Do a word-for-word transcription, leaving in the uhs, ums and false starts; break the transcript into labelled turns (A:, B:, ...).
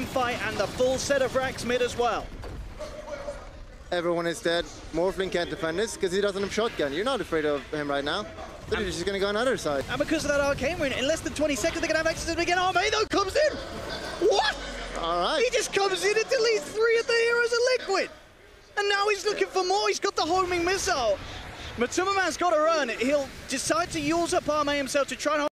A: fight and the full set of racks mid as well.
B: Everyone is dead. Morphling can't defend this because he doesn't have shotgun. You're not afraid of him right now. But he's just going to go on the other side.
A: And because of that arcane rune, in less than twenty seconds, they're going to have access to it again. Arme, though, comes in. What?
B: All right.
A: He just comes in and deletes three of the heroes of Liquid. And now he's looking for more. He's got the homing missile. Matuma Man's got to run. He'll decide to use up Arme himself to try and